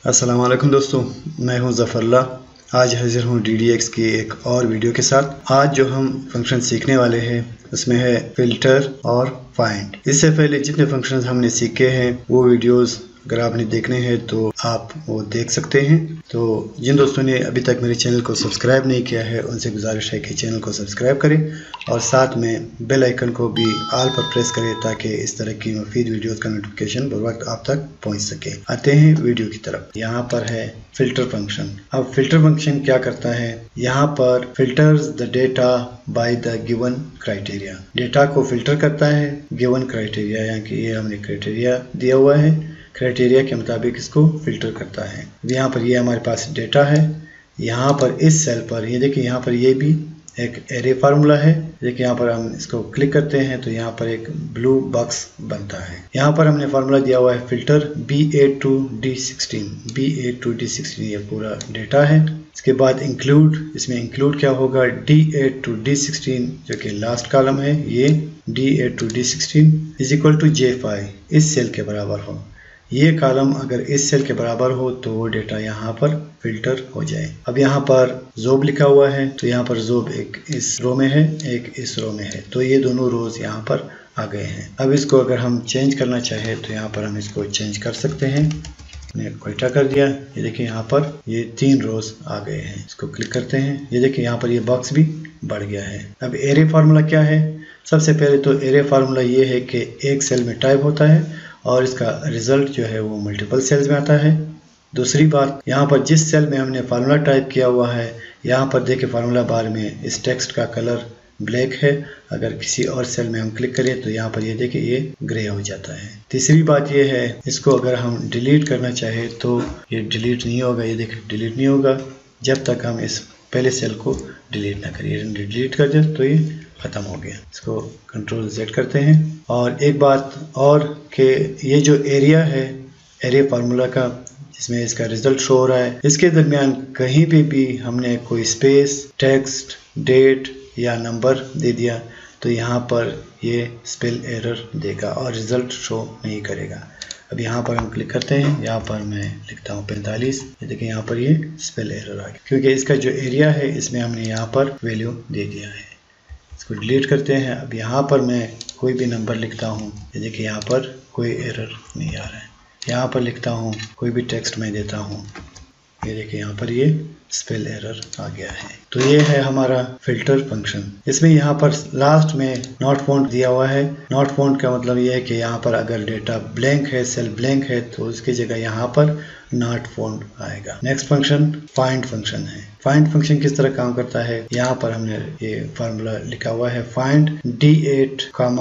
अस्सलाम वालेकुम दोस्तों, मैं हूं ज़फ़रुल्लाह। आज हाजिर हूं DDX की एक और वीडियो के साथ। आज जो हम फंक्शन सीखने वाले हैं उसमें है फ़िल्टर और फाइंड। इससे पहले जितने फंक्शंस हमने सीखे हैं वो वीडियोस अगर आपने देखने हैं तो आप वो देख सकते हैं। तो जिन दोस्तों ने अभी तक मेरे चैनल को सब्सक्राइब नहीं किया है उनसे गुजारिश है कि चैनल को सब्सक्राइब करें और साथ में बेल आइकन को भी ऑल पर प्रेस करें ताकि इस तरह की मुफीद वीडियोस का नोटिफिकेशन बर वक्त आप तक पहुंच सके। आते हैं वीडियो की तरफ। यहाँ पर है फ़िल्टर फंक्शन। अब फ़िल्टर फंक्शन क्या करता है? यहाँ पर filters the data by the given criteria. Data को फिल्टर करता है गिवन क्राइटेरिया, यानी कि ये हमने क्राइटेरिया दिया हुआ है, क्राइटेरिया के मुताबिक इसको फिल्टर करता है। यहाँ पर ये हमारे पास डेटा है। यहाँ पर इस सेल पर ये देखिए, यहाँ पर ये भी एक एरे फार्मूला है। देखिए यहाँ पर हम इसको क्लिक करते हैं तो यहाँ पर एक ब्लू बॉक्स बनता है। यहाँ पर हमने फार्मूला दिया हुआ है filter B8 to D16। B8 to D16 ये पूरा डेटा है। इसके बाद इंक्लूड, इसमें इंक्लूड क्या होगा? D8 to D16 जो कि लास्ट कॉलम है, ये D8 to D16 is equal to J5 इस सेल के बराबर हो। ये कॉलम अगर इस सेल के बराबर हो तो वो डेटा यहाँ पर फिल्टर हो जाए। अब यहाँ पर जोब लिखा हुआ है तो यहाँ पर जोब एक इस रो में है, एक इस रो में है, तो ये दोनों रोज यहाँ पर आ गए हैं। अब इसको अगर हम चेंज करना चाहे तो यहाँ पर हम इसको चेंज कर सकते हैं। मैंने उल्टा कर दिया, ये देखिए यहाँ पर ये 3 रोज आ गए हैं। इसको क्लिक करते हैं, ये देखिए यहाँ पर ये बॉक्स भी बढ़ गया है। अब एरे फार्मूला क्या है? सबसे पहले तो एरे फार्मूला ये है कि एक सेल में टाइप होता है और इसका रिजल्ट जो है वो मल्टीपल सेल्स में आता है। दूसरी बात, यहाँ पर जिस सेल में हमने फार्मूला टाइप किया हुआ है, यहाँ पर देखिए फार्मूला बार में इस टेक्स्ट का कलर ब्लैक है। अगर किसी और सेल में हम क्लिक करें तो यहाँ पर ये देखिए ये ग्रे हो जाता है। तीसरी बात ये है, इसको अगर हम डिलीट करना चाहे तो ये डिलीट नहीं होगा। ये देखिए डिलीट नहीं होगा जब तक हम इस पहले सेल को डिलीट ना करिए। डिलीट कर दे तो ये ख़त्म हो गया। इसको कंट्रोल Z करते हैं। और एक बात और कि ये जो एरिया है एरिया फार्मूला का जिसमें इसका रिजल्ट शो हो रहा है, इसके दरमियान कहीं पे भी हमने कोई स्पेस, टेक्स्ट, डेट या नंबर दे दिया तो यहाँ पर ये स्पेल एरर देगा और रिजल्ट शो नहीं करेगा। अब यहाँ पर हम क्लिक करते हैं, यहाँ पर मैं लिखता हूँ 45। ये देखिए यहाँ पर ये स्पेल एरर आ गया क्योंकि इसका जो एरिया है इसमें हमने यहाँ पर वैल्यू दे दिया है। इसको डिलीट करते हैं। अब यहाँ पर मैं कोई भी नंबर लिखता हूँ, ये देखिए यहाँ पर कोई एरर नहीं आ रहा है। यहाँ पर लिखता हूँ, कोई भी टेक्स्ट मैं देता हूँ, ये देखिए यहाँ पर ये स्पेल एरर आ गया है। तो ये है हमारा फिल्टर फंक्शन। इसमें यहाँ पर लास्ट में नॉट फाउंड दिया हुआ है। नॉट फाउंड का मतलब ये है कि यहाँ पर अगर डेटा ब्लैंक है, सेल ब्लैंक है तो उसकी जगह यहाँ पर नॉट फाउंड आएगा। नेक्स्ट फंक्शन फाइंड फंक्शन है। फाइंड फंक्शन किस तरह काम करता है? यहाँ पर हमने ये फार्मूला लिखा हुआ है फाइंड D8,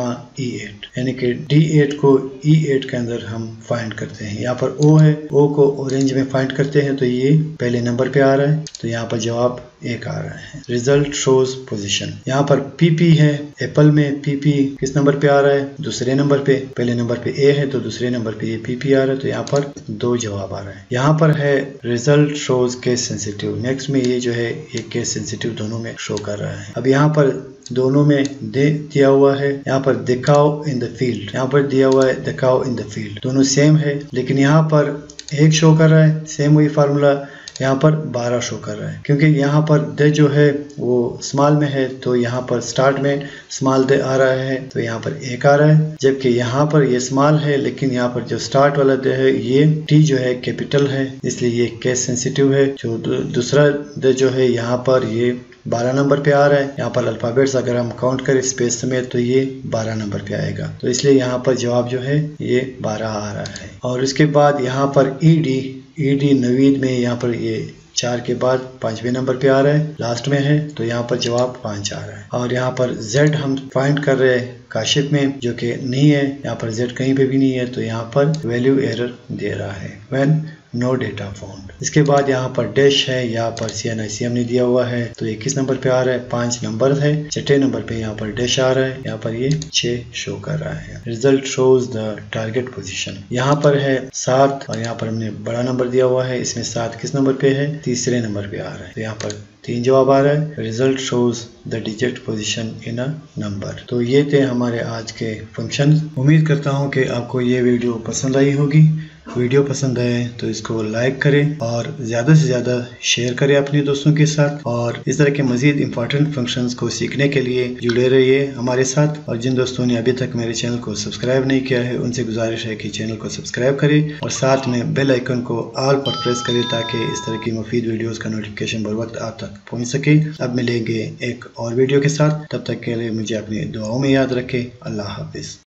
E8, यानी कि D8 को E8 के अंदर हम फाइंड करते हैं। यहाँ पर O है, O को ऑरेंज में फाइंड करते हैं तो ये पहले नंबर पे आ रहा है तो यहाँ पर जवाब 1 आ रहा है। Result shows position. यहाँ पर PP है, एप्पल में PP किस नंबर पे आ रहा है? दूसरे नंबर पे। पहले नंबर पे A है तो दूसरे नंबर पे ये PP आ रहा है तो यहाँ पर 2 जवाब आ रहा है। यहाँ पर है result shows case sensitive. Next में ये जो है ये केस सेंसिटिव दोनों में शो कर रहा है। अब यहाँ पर दोनों में दिया हुआ है, यहाँ पर दिखाओ इन द फील्ड, यहाँ पर दिया हुआ है दिखाओ इन द फील्ड। दोनों सेम है लेकिन यहाँ पर 1 शो कर रहा है, सेम वही फार्मूला, यहाँ पर 12 शो कर रहा है क्योंकि यहाँ पर द जो है वो स्मॉल में है तो यहाँ पर स्टार्ट में स्मॉल द आ रहा है तो यहाँ पर 1 आ रहा है, जबकि यहाँ पर ये स्मॉल है लेकिन यहाँ पर जो स्टार्ट वाला द है ये T जो है कैपिटल है इसलिए ये केस सेंसिटिव है। जो दूसरा द जो है यहाँ पर ये 12 नंबर पे आ रहा है। यहाँ पर अल्फ़ाबेट्स अगर हम काउंट करें स्पेस समेत तो ये 12 नंबर पे आएगा तो इसलिए यहाँ पर जवाब जो है ये 12 आ रहा है। और उसके बाद यहाँ पर ED नवीद में यहाँ पर ये 4 के बाद 5वें नंबर पे आ रहा है, लास्ट में है तो यहाँ पर जवाब 5 आ रहा है। और यहाँ पर Z हम फाइंड कर रहे हैं काशिफ में जो कि नहीं है, यहाँ पर Z कहीं पे भी नहीं है तो यहाँ पर वैल्यू एरर दे रहा है व्हेन नो डेटा फाउंड। इसके बाद यहाँ पर डैश है, यहाँ पर CNIC हमने दिया हुआ है तो ये किस नंबर पे आ रहा है? 5 नंबर है, 6ठे नंबर पे यहाँ पर डैश आ रहा है, यहाँ पर ये 6 शो कर रहा है। Result shows the target position. यहाँ पर है 7 और यहाँ पर हमने बड़ा नंबर दिया हुआ है, इसमें 7 किस नंबर पे है? तीसरे नंबर पे आ रहा है तो यहाँ पर 3 जवाब आ रहा है। Result shows the digit position in a number. तो ये थे हमारे आज के फंक्शन। उम्मीद करता हूँ कि आपको ये वीडियो पसंद आई होगी। वीडियो पसंद आए तो इसको लाइक करें और ज़्यादा से ज़्यादा शेयर करें अपने दोस्तों के साथ। और इस तरह के मज़ीद इंपॉर्टेंट फंक्शंस को सीखने के लिए जुड़े रहिए हमारे साथ। और जिन दोस्तों ने अभी तक मेरे चैनल को सब्सक्राइब नहीं किया है उनसे गुजारिश है कि चैनल को सब्सक्राइब करें और साथ में बेल आइकन को ऑल पर प्रेस करें ताकि इस तरह की मुफीद वीडियोस का नोटिफिकेशन बर वक्त आप तक पहुंच सके। अब मिलेंगे एक और वीडियो के साथ, तब तक के लिए मुझे अपनी दुआओं में याद रखें। अल्लाह हाफिज़।